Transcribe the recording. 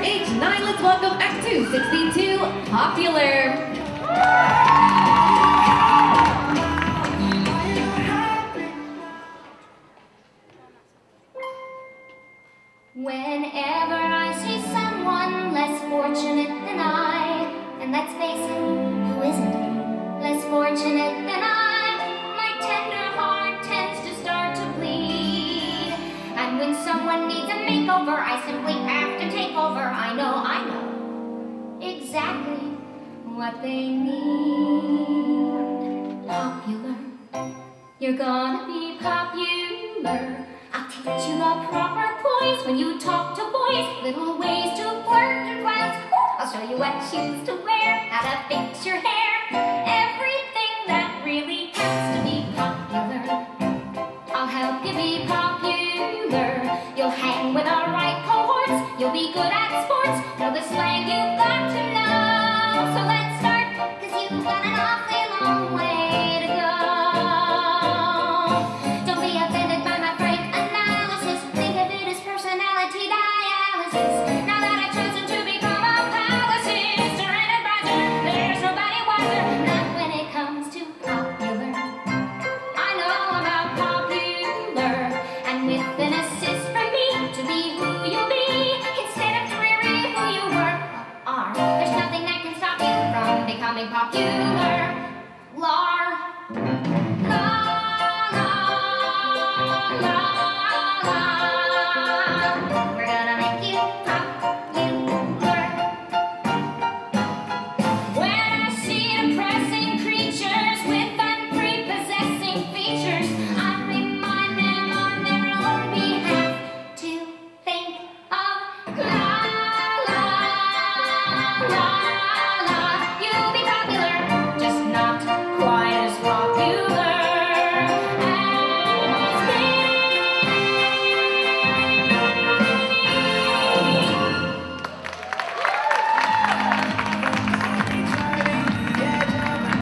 age 9, let's welcome Act 2, 62, Popular. Whenever I see someone less fortunate than I, and let's face it, who isn't less fortunate than I, my tender heart tends to start to bleed. And when someone needs a makeover, I simply have to take over. I know exactly what they need. Popular, you're gonna be popular. I'll teach you the proper poise when you talk to boys, little ways to flirt and glance. I'll show you what shoes to wear, how to fix your hair, everything that really counts to be popular. I'll help you be popular. You'll hang with our right cohorts, you'll be good at sports, know the slang you've got to know. So let's start, 'cause you've got an awfully long way to go. Don't be offended by my frank analysis, think of it as personality dialysis. Now that I've chosen to become a palaces or an advisor, there's nobody wiser, not when it comes to popular. I know about popular, and with an assist from me to be who you'll be, instead of dreary who you were or are, there's nothing that can stop you from becoming popular.